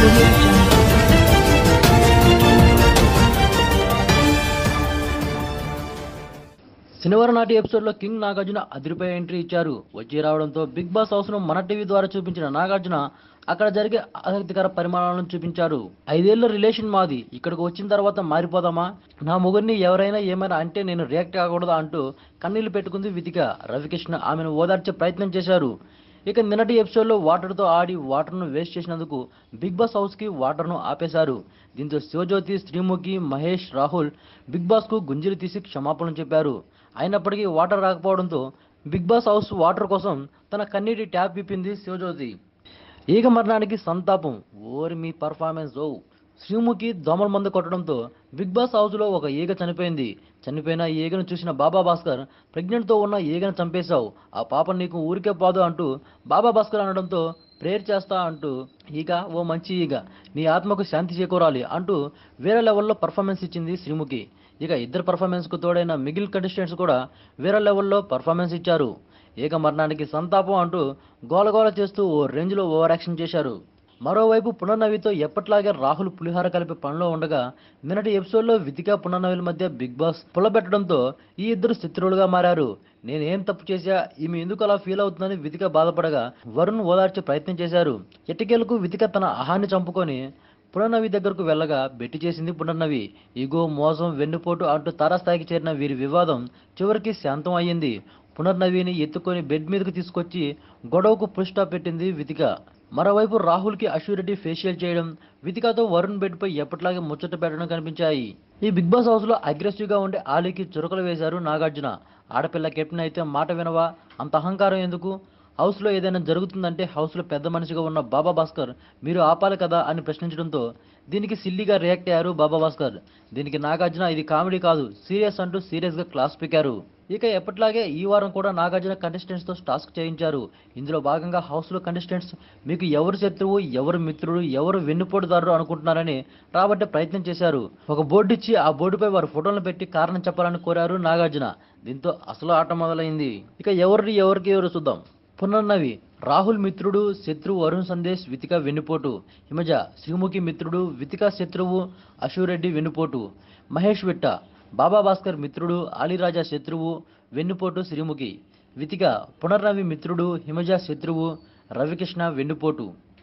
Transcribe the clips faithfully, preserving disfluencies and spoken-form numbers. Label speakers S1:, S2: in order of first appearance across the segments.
S1: audio jungle.
S2: శనివారం నాటి episode లో కింగ్ నాగార్జున అదిరిపోయే ఎంట్రీ ఇచ్చారు. వచ్చి రావడంతో బిగ్ బాస్ హౌస్ ను మన టీవీ ద్వారా చూపించిన నాగార్జున అక్కడ జరిగే ఆసక్తికర పరిమాణాలను చూపించారు. ఐదేళ్ల రిలేషన్ మాది, ఇక్కడికి వచ్చిన తర్వాత మారిపోదామా, నా మొగుడిని ఎవరైనా ఏమైనా అంటే నేను రియాక్ట్ కాకూడదా అంటూ కన్నీళ్లు పెట్టుకుంది వితిక. రవికృష్ణ ఆమెను ఓదార్చే ప్రయత్నం చేశారు. ఇక నిన్నటి ఎపిసోడ్లో వాటర్తో ఆడి వాటర్ను వేస్ట్ చేసినందుకు బిగ్ బాస్ హౌస్కి వాటర్ను ఆపేశారు. దీంతో శివజ్యోతి, శ్రీముఖి, మహేష్, రాహుల్ బిగ్ బాస్కు గుంజీలు తీసి క్షమాపణలు చెప్పారు. అయినప్పటికీ వాటర్ రాకపోవడంతో బిగ్ బాస్ హౌస్ వాటర్ కోసం తన కన్నీటి ట్యాప్ విప్పింది శివజ్యోతి. ఈగ మరణానికి సంతాపం, ఓరి మీ పర్ఫార్మెన్స్ ఓ. శ్రీముఖి దోమల మందు కొట్టడంతో బిగ్ బాస్ హౌస్లో ఒక ఈగ చనిపోయింది. చనిపోయిన ఈగను చూసిన బాబా భాస్కర్, ప్రెగ్నెంట్తో ఉన్న ఈగను చంపేశావు, ఆ పాప నీకు ఊరికే పోదు అంటూ బాబా భాస్కర్ అనడంతో ప్రేయర్ చేస్తా అంటూ ఈగ ఓ మంచి ఈగ, నీ ఆత్మకు శాంతి చేకూరాలి అంటూ వేరే లెవెల్లో పర్ఫార్మెన్స్ ఇచ్చింది శ్రీముఖి. ఇక ఇద్దరు పర్ఫార్మెన్స్కు తోడైన మిగిలిన కంటెస్టెంట్స్ కూడా వేరే లెవెల్లో పర్ఫార్మెన్స్ ఇచ్చారు. ఏక మరణానికి సంతాపం అంటూ గోలగోల చేస్తూ ఓ రేంజ్లో ఓవర్ యాక్షన్ చేశారు. మరోవైపు పునర్నవితో ఎప్పట్లాగే రాహుల్ పులిహార కలిపే పనిలో ఉండగా నిన్నటి ఎపిసోడ్లో వితిక పునర్నవిల మధ్య బిగ్ బాస్ పుల్లబెట్టడంతో ఈ ఇద్దరు శత్రువులుగా మారారు. నేనేం తప్పు చేశా, ఈమె ఎందుకు అలా ఫీల్ అవుతుందని వితిక బాధపడగా వరుణ్ ఓదార్చే ప్రయత్నం చేశారు. ఎట్టికేలకు వితిక తన అహాన్ని చంపుకొని పునర్నవి దగ్గరకు వెళ్ళగా బెట్టి చేసింది పునర్నవి. ఇగో, మోసం, వెన్నుపోటు అంటూ తారాస్థాయికి చేరిన వీరి వివాదం చివరికి శాంతం అయ్యింది. పునర్నవిని ఎత్తుకొని బెడ్ మీదకు తీసుకొచ్చి గొడవకు ఫుల్ స్టాప్ పెట్టింది వితిక. మరోవైపు రాహుల్కి అశ్విరెడ్డి ఫేషియల్ చేయడం, వితికతో వరుణ్ బెడ్ పై ఎప్పటిలాగే ముచ్చట పెట్టడం కనిపించాయి. ఈ బిగ్ బాస్ హౌస్ లో అగ్రెసివ్ గా ఉండే ఆలీకి చురకలు వేశారు నాగార్జున. ఆడపిల్ల కెప్టెన్ అయితే మాట వినవా, అంత అహంకారం ఎందుకు, హౌస్లో ఏదైనా జరుగుతుందంటే హౌస్లో పెద్ద మనిషిగా ఉన్న బాబా భాస్కర్ మీరు ఆపాలి కదా అని ప్రశ్నించడంతో దీనికి సిల్లీగా రియాక్ట్ అయ్యారు బాబా భాస్కర్. దీనికి నాగార్జున ఇది కామెడీ కాదు, సీరియస్ అంటూ సీరియస్గా క్లాస్ పీకారు. ఇక ఎప్పటిలాగే ఈ వారం కూడా నాగార్జున కంటెస్టెంట్స్తో టాస్క్ చేయించారు. ఇందులో భాగంగా హౌస్లో కంటెస్టెంట్స్ మీకు ఎవరు శత్రువు, ఎవరు మిత్రుడు, ఎవరు వెన్నుపోటుదారుడు అనుకుంటున్నారని రాబట్టే ప్రయత్నం చేశారు. ఒక బోర్డు ఇచ్చి ఆ బోర్డుపై వారి ఫోటోలను పెట్టి కారణం చెప్పాలని కోరారు నాగార్జున. దీంతో అసలు ఆట మొదలైంది. ఇక ఎవరిని ఎవరికి ఎవరు చూద్దాం. పునర్నవి రాహుల్ మిత్రుడు, శత్రువు వరుణ్ సందేశ్, వితిక వెన్నుపోటు. హిమజ శ్రీముఖి మిత్రుడు, వితిక శత్రువు, అశురెడ్డి వెన్నుపోటు. మహేష్ విట్ట బాబా భాస్కర్ మిత్రుడు, ఆలీరాజా శత్రువు, వెన్నుపోటు శ్రీముఖి. వితిక పునర్నవి మిత్రుడు, హిమజ శత్రువు, రవికృష్ణ వెన్నుపోటు.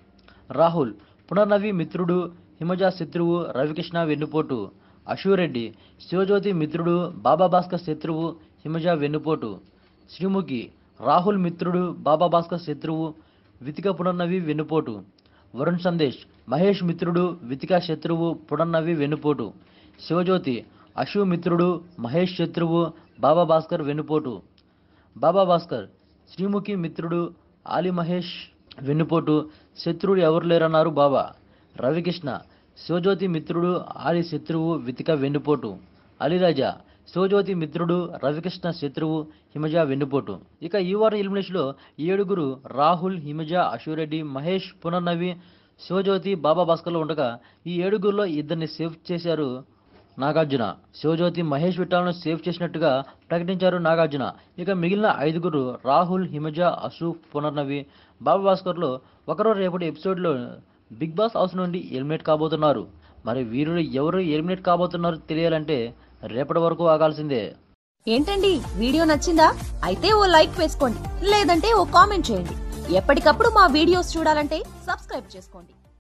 S2: రాహుల్ పునర్నవి మిత్రుడు, హిమజ శత్రువు, రవికృష్ణ వెన్నుపోటు. అశురెడ్డి శివజ్యోతి మిత్రుడు, బాబా భాస్కర్ శత్రువు, హిమజ వెన్నుపోటు. శ్రీముఖి రాహుల్ మిత్రుడు, బాబా భాస్కర్ శత్రువు, వితిక పునర్నవి వెన్నుపోటు. వరుణ్ సందేశ్ మహేష్ మిత్రుడు, వితిక శత్రువు, పునర్నవి వెన్నుపోటు. శివజ్యోతి అశు మిత్రుడు, మహేష్ శత్రువు, బాబా భాస్కర్ వెన్నుపోటు. బాబా భాస్కర్ శ్రీముఖి మిత్రుడు, ఆలి మహేష్ వెన్నుపోటు, శత్రువులు ఎవరు లేరన్నారు బాబా. రవికృష్ణ శివజ్యోతి మిత్రుడు, ఆలి శత్రువు, వితిక వెన్నుపోటు. అలీరాజా శివజ్యోతి మిత్రుడు, రవికృష్ణ శత్రువు, హిమజ వెన్నుపోటు. ఇక ఈ వారం ఎలిమినేషన్లో ఏడుగురు రాహుల్, హిమజ, అశురెడ్డి, మహేష్, పునర్నవి, శివజ్యోతి, బాబా భాస్కర్లు ఉండగా ఈ ఏడుగురులో ఇద్దరిని సేవ్ చేశారు నాగార్జున. శివజ్యోతి, మహేష్ విట్టాలను సేవ్ చేసినట్టుగా ప్రకటించారు నాగార్జున. ఇక మిగిలిన ఐదుగురు రాహుల్, హిమజ, అశు, పునర్నవి, బాబా భాస్కర్లో ఒకరో రేపటి ఎపిసోడ్లో బిగ్ బాస్ హౌస్ నుండి ఎలిమినేట్ కాబోతున్నారు. మరి వీరులు ఎవరు ఎలిమినేట్ కాబోతున్నారో తెలియాలంటే రేపటి వరకు ఆగాల్సిందే.
S3: ఏంటండి, వీడియో నచ్చిందా? అయితే ఓ లైక్ వేసుకోండి, లేదంటే ఓ కామెంట్ చేయండి. ఎప్పటికప్పుడు మా వీడియోస్ చూడాలంటే సబ్స్క్రైబ్ చేసుకోండి.